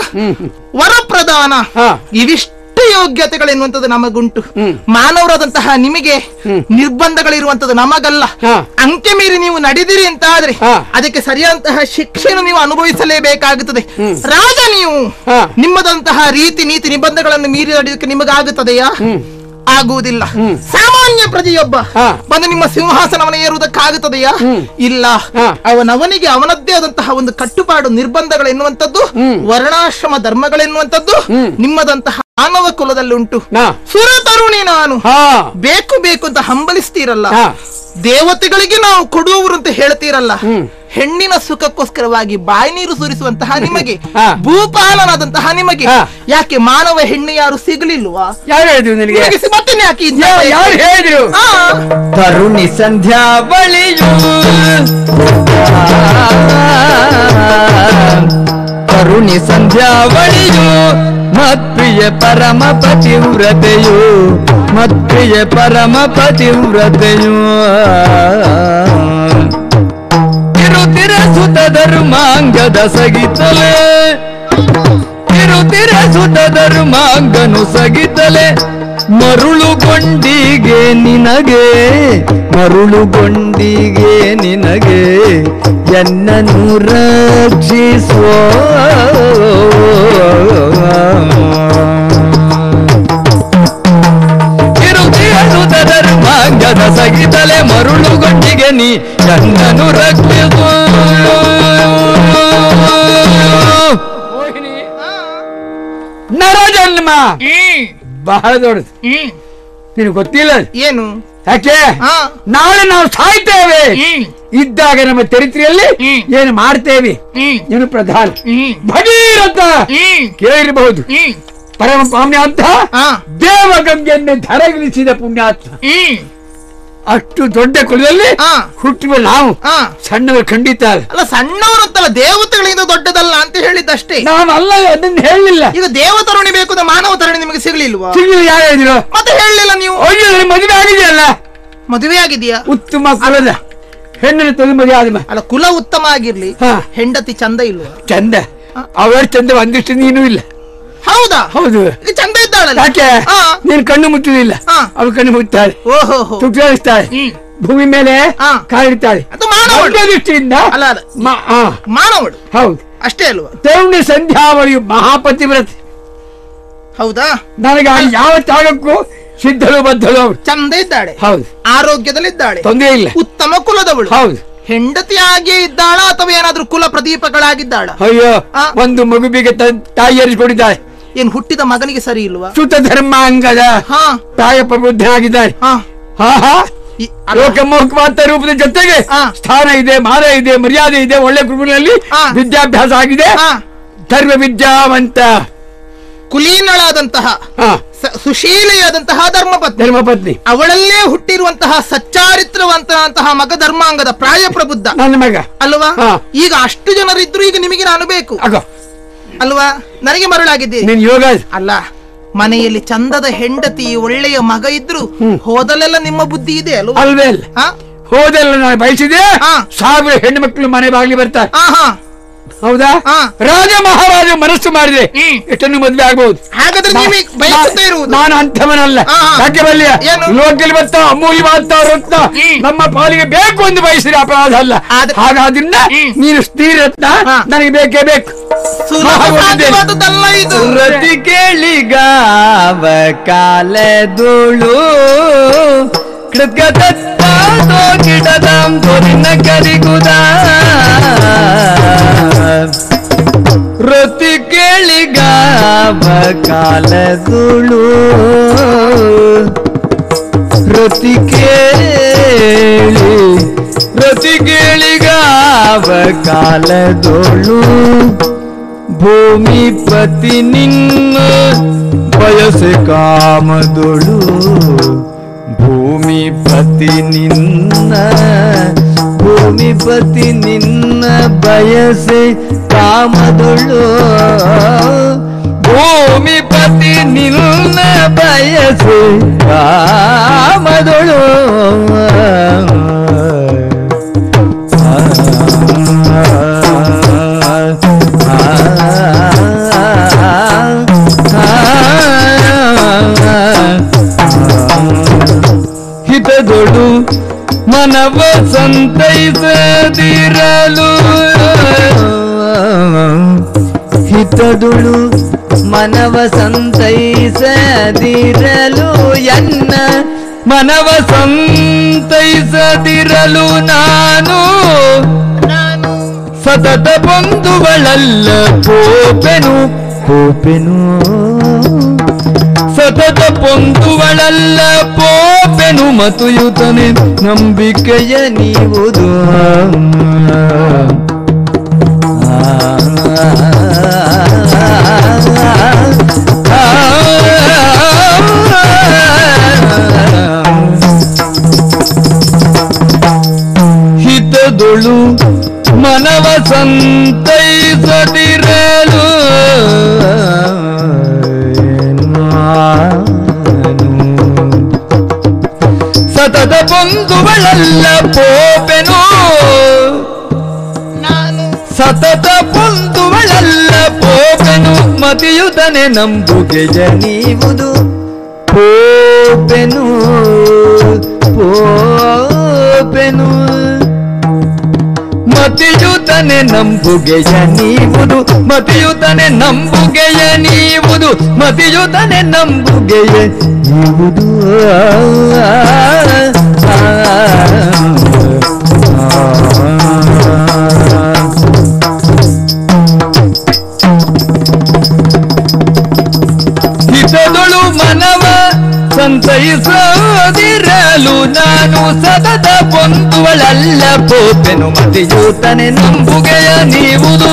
ವರಪ್ರದಾನ ಇವಿಷ್ಟು ಯೋಗ್ಯತೆಗಳೆನ್ನುವಂಥದ್ದು ನಮಗುಂಟು. ಮಾನವರಾದಂತಹ ನಿಮಗೆ ನಿರ್ಬಂಧಗಳಿರುವಂತದ್ದು ನಮಗಲ್ಲ. ಅಂಕೆ ಮೀರಿ ನೀವು ನಡೆದಿರಿ ಅಂತ ಆದ್ರೆ ಅದಕ್ಕೆ ಸರಿಯಾದಂತಹ ಶಿಕ್ಷೆಯನ್ನು ನೀವು ಅನುಭವಿಸಲೇಬೇಕಾಗುತ್ತದೆ. ರಾಜ ನೀವು ನಿಮ್ಮದಂತಹ ರೀತಿ ನೀತಿ ನಿಬಂಧಗಳನ್ನು ಮೀರಿ ನಡೆಯೋದಕ್ಕೆ ನಿಮಗಾಗುತ್ತದೆಯಾ? ಆಗುವುದಿಲ್ಲ. ಸಾಮಾನ್ಯ ಪ್ರಜೆಯೊಬ್ಬ ಬಂದು ನಿಮ್ಮ ಸಿಂಹಾಸನವನ್ನು ಏರುವುದಕ್ಕಾಗುತ್ತದೆಯಾ? ಇಲ್ಲ. ಅವನವನಿಗೆ ಅವನದ್ದೇ ಆದಂತಹ ಒಂದು ಕಟ್ಟುಪಾಡು ನಿರ್ಬಂಧಗಳೆನ್ನುವಂಥದ್ದು ವರ್ಣಾಶ್ರಮ ಧರ್ಮಗಳೆನ್ನುವಂಥದ್ದು ನಿಮ್ಮದಂತಹ ಮಾನವ ಕುಲದಲ್ಲಿ ಉಂಟು. ಸುರತರುಣಿ ನಾನು ಬೇಕು ಬೇಕು ಅಂತ ಹಂಬಲಿಸ್ತೀರಲ್ಲ, ದೇವತೆಗಳಿಗೆ ನಾವು ಕೊಡುವವರು ಅಂತ ಹೇಳ್ತೀರಲ್ಲ, ಹೆಣ್ಣಿನ ಸುಖಕ್ಕೋಸ್ಕರವಾಗಿ ಬಾಯಿ ನೀರು ಸುರಿಸುವಂತಹ ನಿಮಗೆ, ಭೂಪಾಲನಾದಂತಹ ನಿಮಗೆ ಯಾಕೆ ಮಾನವ ಹೆಣ್ಣು ಯಾರು ಸಿಗಲಿಲ್ವಾ? ಯಾರು ಹೇಳಿದ್ರು ನಿನಗೆ? ಮತ್ತೇನೆ ಯಾಕೆ ಯಾರು ಹೇಳಿದ್ರು? ತರುಣಿ ಸಂಧ್ಯಾ ಬಳಿಯು ತರುಣಿ ಸಂಧ್ಯಾ ಬಳಿಯು ಮತ್ಪ್ರಿಯ ಪರಮ ಪತಿವ್ರತೆಯು ಮತ್ಪ್ರಿಯ ಪರಮ ಪತಿವ್ರತೆಯು ತಿರುತಿರ ಸುತ ಧರ್ಮಾಂಗದ ಸಗಿತಲೆ ತಿರುತಿರ ಸುತ ಧರ್ಮಾಂಗನು ಸಗಿತಲೆ ಮರುಳುಗೊಂಡಿಗೆ ನಿನಗೆ ಮರುಳುಗೊಂಡಿಗೆ ನಿನಗೆ ಎನ್ನನು ರಕ್ಷಿಸೋ ಧರ್ಮಾಂಗದ ಸಗಿತಲೆ ಮರುಳುಗೊಂಡಿಗೆ ನೀ ಎನ್ನನು ರಕ್ಷಿಸೋ. ನರಜನ್ಮ ಬಹಳ ದೊಡ್ಡದು, ನಿನಗೆ ಗೊತ್ತಿಲ್ಲ ಏನು? ಯಾಕೆ ನಾಳೆ ನಾವು ಸಾಯ್ತೇವೆ ಇದ್ದಾಗ ನಮ್ಮ ಚರಿತ್ರೆಯಲ್ಲಿ ಏನು ಮಾಡ್ತೇವೆ ಏನು ಪ್ರಧಾನ. ಭಗೀರಥ ಕೇಳಿರಬಹುದು, ಪರಮ ಪಾಮ್ಯಾಂತ ದೇವಗಂಗೆಯನ್ನೇ ಧರಗಿಳಿಸಿದ ಪುಣ್ಯಾತ್ಮ. ಅಷ್ಟು ದೊಡ್ಡ ಕುಲದಲ್ಲಿ ಹುಟ್ಟುವ ನಾವು ಸಣ್ಣವರು ಖಂಡಿತ ಅಲ್ಲ. ಸಣ್ಣವರಂತಲ್ಲ, ದೇವತೆಗಳಿಂದ ದೊಡ್ಡದಲ್ಲ ಅಂತ ಹೇಳಿದ್ದಷ್ಟೇ. ನಾವಲ್ಲ, ಅದನ್ನ ಹೇಳಲಿಲ್ಲ. ಈಗ ದೇವತರುಣಿ ಬೇಕು ಅಂತ ಮಾನವ ತರುಣಿ ನಿಮಗೆ ಸಿಗ್ಲಿಲ್ವಾ? ಸಿಗ್ಲಿಲ್ಲ. ಯಾರು ಹೇಳಿದ್ರು? ಮತ್ತೆ ಹೇಳಲಿಲ್ಲ ನೀವು. ಮದುವೆ ಆಗಿದೆಯಲ್ಲ? ಮದುವೆ ಆಗಿದೆಯಾ? ಉತ್ತಮ ಕುಲದ ಹೆಣ್ಣನ್ನು ತೊಂದು ಮದುವೆ ಆದ ಅಲ್ಲ. ಕುಲ ಉತ್ತಮ ಆಗಿರ್ಲಿ, ಹೆಂಡತಿ ಚಂದ ಇಲ್ವಾ? ಚಂದ, ಅವರ ಚಂದ ಒಂದಿಷ್ಟು ನೀನು ಇಲ್ಲ. ಹೌದಾ? ಹೌದು, ಚಂದ ಇದ್ದಾಳಲ್ಲ. ಯಾಕೆ ನೀನು ಕಣ್ಣು ಮುಚ್ಚಲಿಲ್ಲ, ಅವಳು ಕಣ್ಣು ಮುಚ್ತಾಳೆ, ತುಟಿಸ್ತಾಳೆ, ಭೂಮಿ ಮೇಲೆ ಕಾಲಿಡ್ತಾಳೆ. ದೃಷ್ಟಿಯಿಂದ ಮಾನವಳು. ಹೌದು, ಅಷ್ಟೇ ಅಲ್ವಾ? ತರುಣಿ ಸಂಧ್ಯಾವಳಿಯು ಮಹಾಪತಿವ್ರತೆ. ಹೌದಾ? ನನಗೆ ಯಾವ ತ್ಯಾಗಕ್ಕೂ ಸಿದ್ಧಳು ಬದ್ಧಳು. ಅವಳು ಚಂದ ಇದ್ದಾಳೆ. ಹೌದು, ಆರೋಗ್ಯದಲ್ಲಿದ್ದಾಳೆ, ತೊಂದರೆ ಇಲ್ಲ, ಉತ್ತಮ ಕುಲದವಳು. ಹೌದು. ಹೆಂಡತಿಯಾಗಿಯೇ ಇದ್ದಾಳ ಅಥವಾ ಏನಾದ್ರೂ ಕುಲ ಪ್ರದೀಪಗಳಾಗಿದ್ದಾಳ? ಅಯ್ಯೋ, ಒಂದು ಮಗುವಿಗೆ ತಾಯಿ ಏರಿಸಿಕೊಂಡಿದ್ದಾಳೆ. ಏನ್ ಹುಟ್ಟಿದ ಮಗನಿಗೆ ಸರಿ ಇಲ್ವಾ? ಸುತ ಧರ್ಮಾಂಗದ ತಾಯ ಪ್ರಬುದ್ಧನಾಗಿದ್ದಾಳೆ. ಲೋಕಮೋಹಕವಾದ ರೂಪದ ಜೊತೆಗೆ ಸ್ಥಾನ ಇದೆ, ಮಾನ ಇದೆ, ಮರ್ಯಾದೆ ಇದೆ, ಒಳ್ಳೆ ಗುರುವಿನಲ್ಲಿ ವಿದ್ಯಾಭ್ಯಾಸ ಆಗಿದೆ, ಧರ್ಮ ವಿದ್ಯಾವಂತ, ಕುಲೀನಳಾದಂತಹ ಸುಶೀಲೆಯಾದಂತಹ ಧರ್ಮಪತ್ನಿ. ಅವಳಲ್ಲೇ ಹುಟ್ಟಿರುವಂತಹ ಸಚ್ಚಾರಿತ್ರವಂತಹ ಮಗ ಧರ್ಮಾಂಗದ ಪ್ರಾಯ ಪ್ರಬುದ್ಧ ನನ್ನ ಮಗ ಅಲ್ವಾ? ಈಗ ಅಷ್ಟು ಜನರಿದ್ರು, ಈಗ ನಿಮಗೆ ನಾನು ಬೇಕು ಅಲ್ವಾ? ನನಗೆ ಮರಳಾಗಿದ್ದೆ ಯೋಗ ಅಲ್ಲ. ಮನೆಯಲ್ಲಿ ಚಂದದ ಹೆಂಡತಿ ಒಳ್ಳೆಯ ಮಗ ಇದ್ರು ಹೋದಲೆಲ್ಲ ನಿಮ್ಮ ಬುದ್ಧಿ ಇದೆ ಅಲ್ವಾ? ಅಲ್ವೇ ಅಲ್ಲ, ಹೋದೆಲ್ಲ ನಾನು ಬಯಸಿದೆ. 1000 ಹೆಣ್ಣು ಮಕ್ಕಳು ಮನೆ ಬಾಗಿಲಿ ಬರ್ತಾರೆ. ಹೌದಾ? ರಾಜ ಮಹಾರಾಜ ಮನಸ್ಸು ಮಾಡಿದ್ರೆ ಎಷ್ಟನ್ನು ಮದುವೆ ಆಗಬಹುದು. ಹಾಗಾದ್ರೆ ನಾನು ಅಂಥವನಲ್ಲ. ಯಾಕೆ ಬಲ್ಲಿಯ ಲೋಕದಲ್ಲಿ ಬರ್ತಾ ಅಮೂಲ್ಯವಾದ ರತ್ನ ನಮ್ಮ ಪಾಲಿಗೆ ಬೇಕು ಎಂದು ಬಯಸಿದ್ರೆ ಅಪರಾಧ ಅಲ್ಲ. ಹಾಗಾದ್ರಿಂದ ನೀನು ಸ್ತ್ರೀರತ್ನ ನನಗೆ ಬೇಕೇ ಬೇಕು. ರತಿ ಕೇಳಿಗಾವ ಕಾಲದೋಳು ಕೃತ್ಯದೋ ಗಿಡದಾಂ ತೋರಿನ ಕರಿಗುದ ರತಿ ಕೇಳಿಗಾವ ಕಾಲದೋಳು ರತಿ ಕೇಳಿಗಾವ ಕಾಲದೋಳು ಭೂಮಿಪತಿ ನಿನ್ನ ಬಯಸೆ ಕಾಮದೊಳು ಭೂಮಿಪತಿ ನಿನ್ನ ಬಯಸೆ ಕಾಮದೊಳು ಭೂಮಿಪತಿ ನಿನ್ನ ಬಯಸೆ ಕಾಮದೊಳು ಮನವ ಸಂತೈಸದಿರಲು ಹಿತದುಳು ಮನವ ಸಂತೈಸದಿರಲು ಎನ್ನ ಮನವ ಸಂತೈಸದಿರಲು ನಾನು ಸತತ ಬಂಧುಗಳಲ್ಲ ಕೋಪೆನು ಕೋಪೆನು ಸತತ ಬಂಧುಗಳಲ್ಲ ಪೋಪೆನು ಮತುಯುತನೆ ನಂಬಿಕೆಯ ನೀವುದು ಹಿತದೊಳು ಮನವ ಸಂತೈಸದಿರಲು ಸತತ ಬಂಧುಗಳಲ್ಲ ಪೋಪೆನು ಸತತ ಬಂಧುಗಳಲ್ಲ ಪೋಪೆನು ಮತಿಯುತನೆ ನಂಬುಗೆಯ ನೀವುದು ಪೋಪೆನು ಪೋಪೆನು ಮತಿಯುತನೆ ನಂಬುಗೆಯ ನೀವುದು ಮತಿಯುತನೆ ನಂಬುಗೆಯ ನೀವುದು ಮತಿಯುತನೆ ನಂಬುಗೆಯ ನೀವುದು ಹಿತದೊಳು ಮನವ ಸಂತೈಸದಿರಲು ನಾನು ಸತತ ಬಂಧುಗಳಲ್ಲ ಪೋಪೆನು ಮತಿಯೂತನೆ ನಂಬುಗೆಯ ನೀವುದು.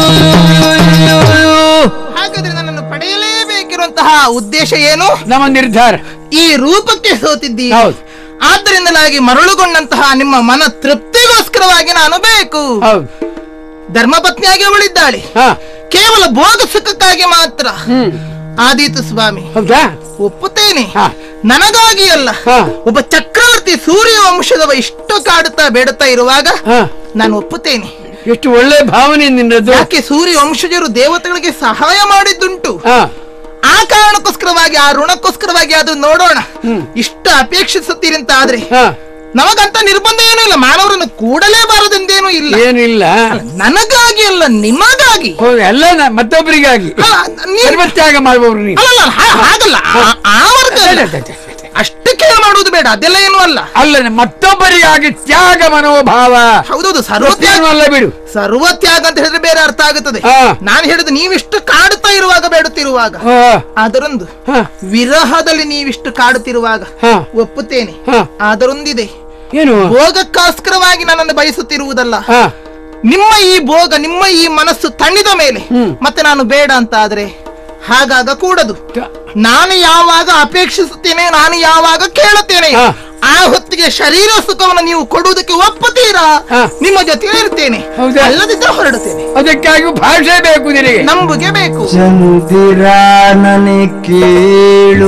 ಹಾಗಾದ್ರೆ ನನ್ನನ್ನು ಪಡೆಯಲೇಬೇಕಿರುವಂತಹ ಉದ್ದೇಶ ಏನು? ನಮ್ಮ ನಿರ್ಧಾರ ಈ ರೂಪಕ್ಕೆ ಸೋತಿದ್ದಿ. ಹೌದು. ಆದ್ದರಿಂದಲಾಗಿ ಮರಳುಗೊಂಡಂತಹ ನಿಮ್ಮ ಮನ ತೃಪ್ತಿಗೋಸ್ಕರವಾಗಿ ನಾನು ಬೇಕು. ಹೌದು. ಧರ್ಮಪತ್ನಿಯಾಗಿ ಅವಳಿದ್ದಾಳೆ, ಕೇವಲ ಭೋಗ ಸುಖಕ್ಕಾಗಿ ಮಾತ್ರ. ಆದೀತು ಸ್ವಾಮಿ, ಹೌದಾ? ಒಪ್ಪುತ್ತೇನೆ. ನನಗಾಗಿ ಅಲ್ಲ, ಒಬ್ಬ ಚಕ್ರವರ್ತಿ ಸೂರ್ಯ ವಂಶದವ ಇಷ್ಟು ಕಾಡುತ್ತಾ ಬೇಡುತ್ತಾ ಇರುವಾಗ ನಾನು ಒಪ್ಪುತ್ತೇನೆ. ಎಷ್ಟು ಒಳ್ಳೆ ಭಾವನೆ ನಿನ್ನದು. ಯಾಕೆ ಸೂರ್ಯ ವಂಶಜರು ದೇವತೆಗಳಿಗೆ ಸಹಾಯ ಮಾಡಿದ್ದುಂಟು. ಆ ಕಾರಣಕ್ಕೋಸ್ಕರವಾಗಿ, ಆ ಋಣಕ್ಕೋಸ್ಕರವಾಗಿ ಅದು ನೋಡೋಣ. ಇಷ್ಟ ಅಪೇಕ್ಷಿಸುತ್ತೀರಿ ಅಂತ ಆದ್ರೆ ನಮಗಂತ ನಿರ್ಬಂಧ ಏನೂ ಇಲ್ಲ. ಮಾನವರನ್ನು ಕೂಡಲೇಬಾರದೆಂದೇನೂ ಇಲ್ಲ. ಏನಿಲ್ಲ, ನನಗಾಗಿ ಅಲ್ಲ, ನಿಮಗಾಗಿ. ಎಲ್ಲ ಮತ್ತೊಬ್ಬರಿಗಾಗಿ ತ್ಯಾಗ ಮಾಡುವವರು. ಹಾಗಲ್ಲ, ಆ ವರ್ಗ ಅಷ್ಟಕ್ಕೆ ಮಾಡುವುದು ಬೇಡ, ಅದೆಲ್ಲ ಏನು ಅಲ್ಲ. ಅಲ್ಲ, ಮತ್ತೊಬ್ಬರಿಗಾಗಿ ತ್ಯಾಗ ಮನೋಭಾವ. ಹೌದೌದು, ಸರ್ವತ್ಯಾಗ ಅಲ್ಲ ಬಿಡು. ಸರ್ವತ್ಯಾಗ ಅಂತ ಹೇಳಿದ್ರೆ ಬೇರೆ ಅರ್ಥ ಆಗುತ್ತದೆ. ನಾನು ಹೇಳಿದ್ದು ನೀವಿಷ್ಟು ಕಾಡುತ್ತಾ ಇರುವಾಗ, ಬೇಡುತ್ತಿರುವಾಗ, ಅದರೊಂದು ವಿರಹದಲ್ಲಿ ನೀವಿಷ್ಟು ಕಾಡುತ್ತಿರುವಾಗ ಒಪ್ಪುತ್ತೇನೆ. ಅದರೊಂದಿದೆ, ಏನು ಭೋಗಕ್ಕೋಸ್ಕರವಾಗಿ ನನ್ನನ್ನು ಬಯಸುತ್ತಿರುವುದಲ್ಲ. ನಿಮ್ಮ ಈ ಭೋಗ, ನಿಮ್ಮ ಈ ಮನಸ್ಸು ತಣ್ಣಿದ ಮೇಲೆ ಮತ್ತೆ ನಾನು ಬೇಡ ಅಂತ ಆದ್ರೆ ಹಾಗಾಗ ಕೂಡದು. ನಾನು ಯಾವಾಗ ಅಪೇಕ್ಷಿಸುತ್ತೇನೆ, ನಾನು ಯಾವಾಗ ಕೇಳುತ್ತೇನೆ, ಆ ಹೊತ್ತಿಗೆ ಶರೀರ ಸುಖವನ್ನು ನೀವು ಕೊಡುವುದಕ್ಕೆ ಒಪ್ಪುತ್ತೀರಾ? ನಿಮ್ಮ ಜೊತೆ ಇರ್ತೇನೆ, ಅಲ್ಲದಿದ್ದರೆ ಹೊರಡುತ್ತೇನೆ. ಅದಕ್ಕಾಗಿ ಭಾಷೆ ಬೇಕು, ನಿನಗೆ ನಂಬುಗೆ ಬೇಕು. ಚಂದಿರ ನನೆ ಕೇಳು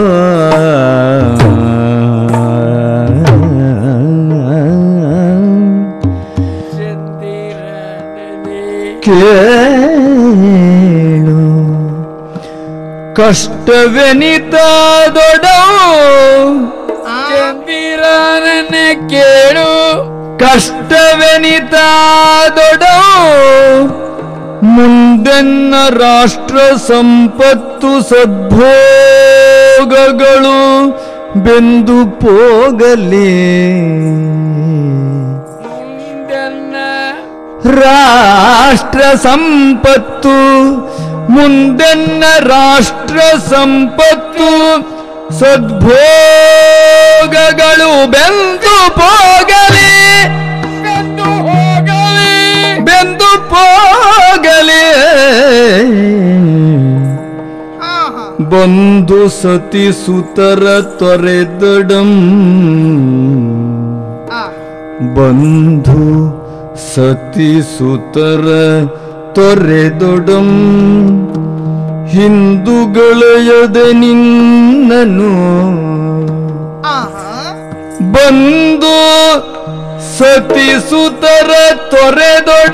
ಕೇಳು ಕಷ್ಟವೆನಿತಾದೊಡ ಚಂದಿರನೇ ಕೇಳು ಕಷ್ಟವೆನಿತಾದೊಡ ಮುಂದೆನ್ನ ರಾಷ್ಟ್ರ ಸಂಪತ್ತು ಸದ್ಭೋಗಗಳು ಬೆಂದು ಪೋಗಲಿ. ರಾಷ್ಟ್ರ ಸಂಪತ್ತು ಮುಂದೆನ್ನ ರಾಷ್ಟ್ರ ಸಂಪತ್ತು ಸದ್ಭೋಗಗಳು ಬೆಂದು ಹೋಗಲಿ, ಬೆಂದು ಹೋಗಲಿ. ಬಂಧು ಸತಿ ಸುತರ ತೊರೆದಡಂ, ಬಂಧು ಸತಿ ಸುತರ ತೊರೆದೊಡಂ ಹಿಂದುಗಳೆಯದೆ ನಿನ್ನನು. ಬಂದು ಸತಿ ಸುತರ ತೊರೆದೊಡ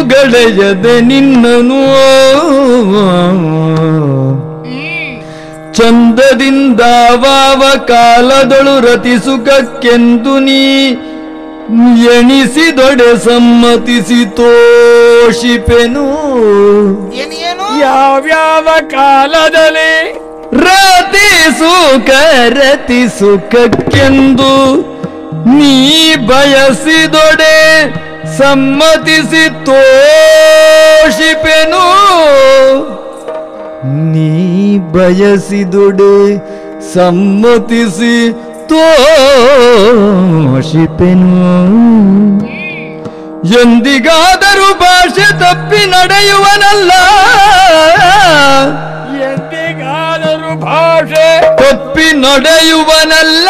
ಹಿಂದುಗಳೆಯದೆ ನಿನ್ನನು. ಚಂದದಿಂದ ವಾವ ಕಾಲದಳು ರತಿ ಸುಖಕ್ಕೆಂದು ನೀ ಎಣಿಸಿದೊಡೆ ಸಮ್ಮತಿಸಿ ತೋಷಿಪೆನು. ಯಾವ್ಯಾವ ಕಾಲದಲ್ಲಿ ರತಿ ಸುಖಕ್ಕೆಂದು ನೀ ಬಯಸಿದೊಡೆ ಸಮ್ಮತಿಸಿ ತೋಷಿಪೆನು. ನೀ ಬಯಸಿದೊಡೆ ಸಮ್ಮತಿಸಿ ತೋಷಿಪೆನು. ಎಂದಿಗಾದರೂ ಭಾಷೆ ತಪ್ಪಿ ನಡೆಯುವನಲ್ಲ, ಎಂದಿಗಾದರೂ ಭಾಷೆ ತಪ್ಪಿ ನಡೆಯುವನಲ್ಲ.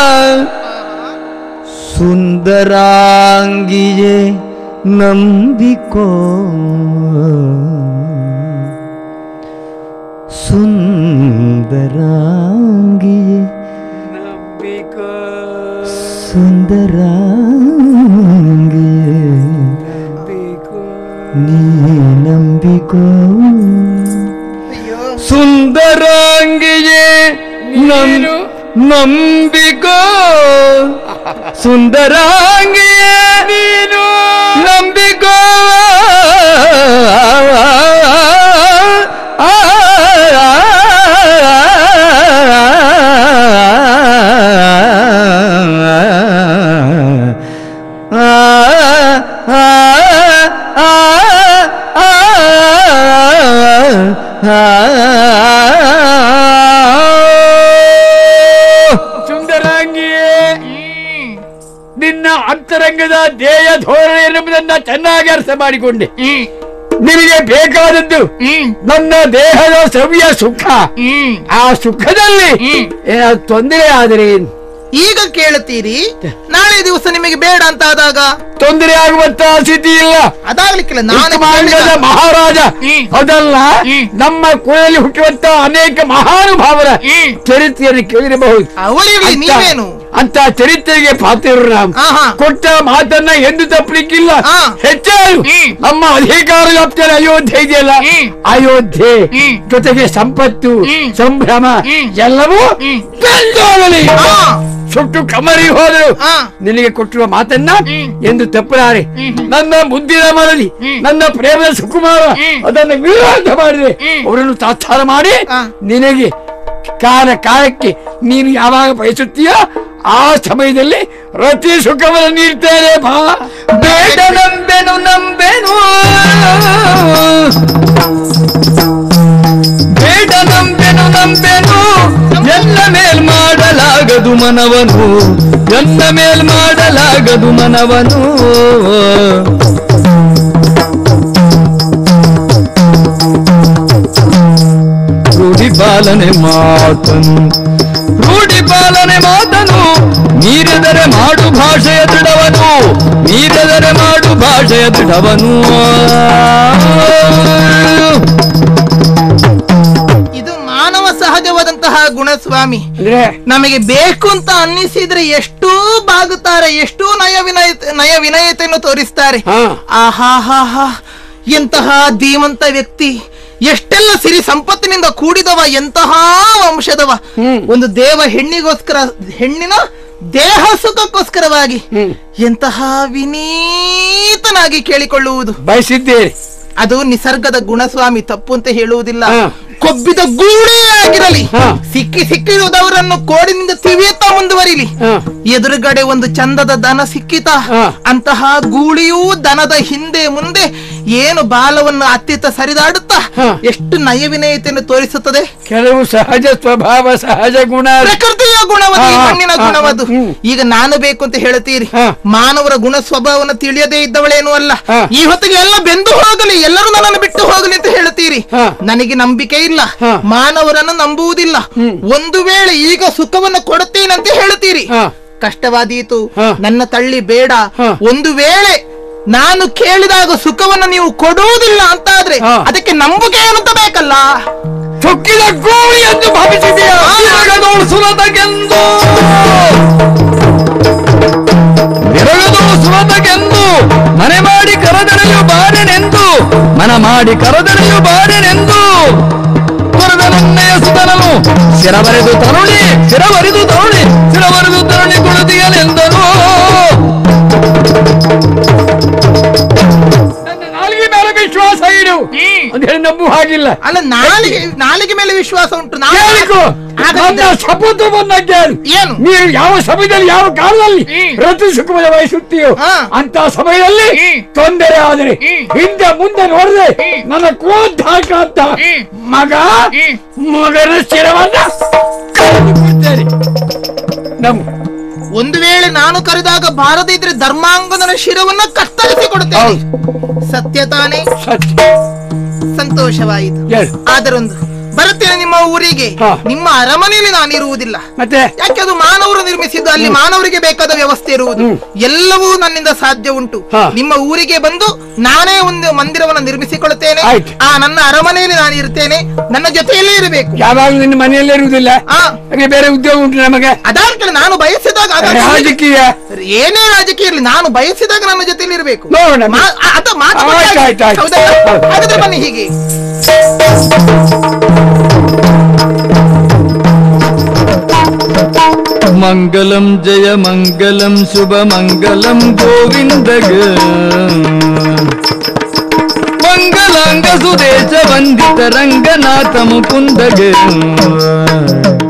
ಸುಂದರಾಂಗಿಯೇ ನಂಬಿಕೋ, ಸುಂದರಾಂಗಿಯೇ ನಂಬಿಕೋ, ಸುಂದರಾಂಗಿಯೇ ನೀ ನಂಬಿಕೋ. ಸುಂದರಾಂಗಿಯೇ ನಂಬಿಕೋ, ಸುಂದರಾಂಗಿಯೇ ನೀನು ನಂಬಿಕೋ. ಸುಂದರಾಂಗಿಯೇ, ನಿನ್ನ ಅಂತರಂಗದ ಧ್ಯೇಯ ಧೋರಣೆ ಎನ್ನುವುದನ್ನ ಚೆನ್ನಾಗಿ ಅರ್ಥ ಮಾಡಿಕೊಂಡೆ. ನಿನಗೆ ಬೇಕಾದದ್ದು ನನ್ನ ದೇಹದ ಸವಿಯ ಸುಖ. ಆ ಸುಖದಲ್ಲಿ ಏನಾದ್ರು ತೊಂದರೆ ಆದರೆ ಈಗ ಕೇಳುತ್ತೀರಿ, ನಾಳೆ ದಿವಸ ನಿಮಗೆ ಬೇಡ ಅಂತ ಆದಾಗ ತೊಂದರೆ ಆಗುವಂತಹ ಸ್ಥಿತಿ ಇಲ್ಲ. ಅದಾಗ್ಲಿಕ್ಕಿಲ್ಲ. ನಾನು ಮಹಾರಾಜ ಅದಲ್ಲ, ನಮ್ಮ ಕುಲದಲ್ಲಿ ಹುಟ್ಟುವಂತಹ ಅನೇಕ ಮಹಾನುಭಾವರ ಚರಿತ್ರೆಯನ್ನು ಕೇಳಿರಬಹುದು. ಅವರಿಗೆ ನೀವೇನು ಅಂತ ಚರಿತ್ರೆಗೆ ಪಾತ್ರರು ನಾವು. ಕೊಟ್ಟ ಮಾತನ್ನ ಎಂದು ತಪ್ಪಲಿಕ್ಕಿಲ್ಲ. ಹೆಚ್ಚಾರು ನಮ್ಮ ಅಧಿಕಾರ ವ್ಯಾಪ್ತಿಯಲ್ಲಿ ಅಯೋಧ್ಯೆ ಇದೆಯಲ್ಲ, ಅಯೋಧ್ಯೆ ಜೊತೆಗೆ ಸಂಪತ್ತು ಸಂಭ್ರಮ ಎಲ್ಲವೂ ಸುಟ್ಟು ಕಮರಿ ಹೋದರು. ನಿನಗೆ ಕೊಟ್ಟಿರುವ ಮಾತನ್ನ ಎಂದು ತಪ್ಪಲಾರೆ. ನನ್ನ ಮುದ್ದಿನ ಮರಳಿ, ನನ್ನ ಪ್ರೇಮದ ಸುಕುಮಾರ ಅದನ್ನು ವಿರೋಧ ಮಾಡಿದೆ. ಅವರನ್ನು ತಾತ್ಸಾರ ಮಾಡಿ ನಿನಗೆ ಕಾಲಕ್ಕೆ ನೀನು ಯಾವಾಗ ಬಯಸುತ್ತೀಯೋ ಆ ಸಮಯದಲ್ಲಿ ರತಿ ಸುಖವನ್ನು ನೀಡ್ತೇನೆ. ಬಾ ಬೇಡ ನಂಬೆನು ನಂಬೆನು, ಬೇಡ ನಂಬೆನು ನಂಬೆನು, ಎಲ್ಲ ಮೇಲ್ ಮಾಡಲಾಗದು ಮನವನು, ಎಲ್ಲ ಮೇಲ್ ಮಾಡಲಾಗದು ಮನವನು. ರೂಢಿ ಪಾಲನೆ ಮಾತನು, ರೂಢಿ ಪಾಲನೆ ಮಾತನು, ಮೀರಿದರೆ ಮಾಡು ಭಾಷೆಯ ದೃಢವನು, ಮೀರಿದರೆ ಮಾಡು ಭಾಷೆಯ ದೃಢವನು. ಇದು ಮಾನವ ಸಹಜವಾದಂತಹ ಗುಣ ಸ್ವಾಮಿ. ನಮಗೆ ಬೇಕು ಅಂತ ಅನ್ನಿಸಿದ್ರೆ ಎಷ್ಟೋ ಬಾಗುತ್ತಾರೆ, ಎಷ್ಟೋ ನಯ ವಿನಯತೆಯನ್ನು ತೋರಿಸ್ತಾರೆ. ಆಹಾಹಾ, ಎಂತಹ ಧೀಮಂತ ವ್ಯಕ್ತಿ, ಎಷ್ಟೆಲ್ಲ ಸಿರಿ ಸಂಪತ್ತಿನಿಂದ ಕೂಡಿದವ, ಎಂತಹ ವಂಶದವ. ಒಂದು ದೇವ ಹೆಣ್ಣಿಗೋಸ್ಕರ, ಹೆಣ್ಣಿನ ದೇಹ ಸುಖಕ್ಕೋಸ್ಕರವಾಗಿ ಎಂತಹ ವಿನೀತನಾಗಿ ಕೇಳಿಕೊಳ್ಳುವುದು ಬಯಸಿದ್ದೇನೆ. ಅದು ನಿಸರ್ಗದ ಗುಣಸ್ವಾಮಿ, ತಪ್ಪು ಅಂತ ಹೇಳುವುದಿಲ್ಲ. ಕೊಬ್ಬಿದ ಗೂಳೇ ಆಗಿರಲಿ, ಸಿಕ್ಕಿರುವುದವರನ್ನು ಕೋಡಿನಿಂದ ತಿವಿಯುತ್ತಾ ಮುಂದುವರಿಲಿ. ಎದುರುಗಡೆ ಒಂದು ಚಂದದ ದನ ಸಿಕ್ಕಿತ, ಅಂತಹ ಗೂಳಿಯೂ ದನದ ಹಿಂದೆ ಮುಂದೆ ಏನು ಬಾಲವನ್ನು ಅತ್ತಿತ್ತ ಸರಿದಾಡುತ್ತಾ ಎಷ್ಟು ನಯವಿನಯತೆಯನ್ನು ತೋರಿಸುತ್ತದೆ. ಕೆಲವು ಸಹಜ ಸ್ವಭಾವ, ಸಹಜ ಗುಣ, ಪ್ರಕೃತಿಯ ಗುಣವದು, ಮಣ್ಣಿನ ಗುಣವದು. ಈಗ ನಾನು ಬೇಕು ಅಂತ ಹೇಳ್ತೀರಿ, ಮಾನವರ ಗುಣ ಸ್ವಭಾವವನ್ನು ತಿಳಿಯದೇ ಇದ್ದವಳೇನು ಅಲ್ಲ. ಈ ಹೊತ್ತಿಗೆ ಎಲ್ಲ ಬೆಂದು ಹೋಗಲಿ, ಎಲ್ಲರೂ ನನ್ನನ್ನು ಬಿಟ್ಟು ಹೋಗಲಿ ಅಂತ ಹೇಳ್ತೀರಿ. ನನಗೆ ನಂಬಿಕೆ ಇಲ್ಲ, ಮಾನವರನ್ನು ನಂಬುವುದಿಲ್ಲ. ಒಂದು ವೇಳೆ ಈಗ ಸುಖವನ್ನು ಕೊಡುತ್ತೇನಂತ ಹೇಳ್ತೀರಿ, ಕಷ್ಟವಾದೀತು, ನನ್ನ ತಳ್ಳಿ ಬೇಡ. ಒಂದು ವೇಳೆ ನಾನು ಕೇಳಿದಾಗ ಸುಖವನ್ನು ನೀವು ಕೊಡುವುದಿಲ್ಲ ಅಂತಾದ್ರೆ ಅದಕ್ಕೆ ನಂಬಿಕೆ ಏನಂತ ಬೇಕಲ್ಲ. ಚೊಕ್ಕಿದ ಗೋಳಿ ಎಂದು ಭಾವಿಸಿದೆಯಾ? ಸುರದಗೆಂದು ಸುರದಗೆಂದು ಮನೆ ಮಾಡಿ ಕರೆದರೆಯು ಬಾರೆನೆಂದು, ಮನ ಮಾಡಿ ಕರೆದರೆಯು ಬಾರೆನೆಂದು, ಕೊರದ ನನ್ನೆಯ ಸುತನನು ಶಿರವರೆದು ತರುಣಿ ಶಿರವರೆದು ತರುಣಿ ಶಿರವರೆದು ತರುಣಿ ಕೊಡುದಿಯಲೆಂದನು. ನನ್ನ ನಾಲಿಗೆ ಮೇಲೆ ವಿಶ್ವಾಸ ಇಡು ಅಂತ ಹೇಳಿ ನಂಬು ಹಾಗಿಲ್ಲ. ಅಲ್ಲ, ನಾಲಿಗೆ ಮೇಲೆ ವಿಶ್ವಾಸ ಉಂಟು. ಶಪಥವನ್ನ ಕೇಳು. ಏನು? ನೀವು ಯಾವ ಸಮಯದಲ್ಲಿ ಯಾವ ಕಾಲದಲ್ಲಿ ರತಿ ಸುಖಮಯ ವಹಿಸುತ್ತೀಯೋ ಅಂತ ಸಮಯದಲ್ಲಿ ತೊಂದರೆ ಆದರೆ ಹಿಂದೆ ಮುಂದೆ ನೋಡದೆ ನನ್ನ ಕ್ರೋಧ ಹಾಕಂತ ಮಗನ ಶಿರವನ್ನ ಕಳೆದುಕೊಳ್ತೇನೆ. ಒಂದು ವೇಳೆ ನಾನು ಕರೆದಾಗ ಬಾರದೆ ಇದ್ರೆ ಧರ್ಮಾಂಗನ ಶಿರವನ್ನ ಕತ್ತರಿಸಿ ಕೊಡುತ್ತೇನೆ. ಸತ್ಯ ತಾನೇ? ಸಂತೋಷವಾಯಿತು. ಆದರೊಂದು ಬರುತ್ತೇನೆ ನಿಮ್ಮ ಊರಿಗೆ. ನಿಮ್ಮ ಅರಮನೆಯಲ್ಲಿ ನಾನಿರುವುದಿಲ್ಲ. ಮತ್ತೆ ಯಾಕೆ? ಅದು ಮಾನವರು ನಿರ್ಮಿಸಿದ್ದು. ಅಲ್ಲಿ ಮಾನವರಿಗೆ ಬೇಕಾದ ವ್ಯವಸ್ಥೆ ಇರುವುದು. ಎಲ್ಲವೂ ನನ್ನಿಂದ ಸಾಧ್ಯ ಉಂಟು. ನಿಮ್ಮ ಊರಿಗೆ ಬಂದು ನಾನೇ ಒಂದು ಮಂದಿರವನ್ನು ನಿರ್ಮಿಸಿಕೊಳ್ಳುತ್ತೇನೆ. ನನ್ನ ಅರಮನೆಯಲ್ಲಿ ನಾನು ಇರ್ತೇನೆ. ನನ್ನ ಜೊತೆಯಲ್ಲೇ ಇರಬೇಕು. ಯಾವಾಗ ನಿನ್ನ ಮನೆಯಲ್ಲೇ ಇರುವುದಿಲ್ಲ? ಬೇರೆ ಉದ್ಯೋಗ ಉಂಟು ನಮಗೆ. ಅದಾದ ನಾನು ಬಯಸಿದಾಗ ರಾಜಕೀಯ ಏನೇ ರಾಜಕೀಯ ಇರಲಿ, ನಾನು ಬಯಸಿದಾಗ ನನ್ನ ಜೊತೆಯಲ್ಲಿ ಇರಬೇಕು. ಹಾಗಾದ್ರೆ ಬನ್ನಿ ಹೀಗೆ. ಮಂಗಲಂ ಜಯ ಮಂಗಲಂ ಶುಭ ಮಂಗಲಂ ಗೋವಿಂದಗ ಮಂಗಲಾಂಗ ಸುದೇಶ ವಂದಿತ ರಂಗನಾಥ ಮುಕುಂದಗ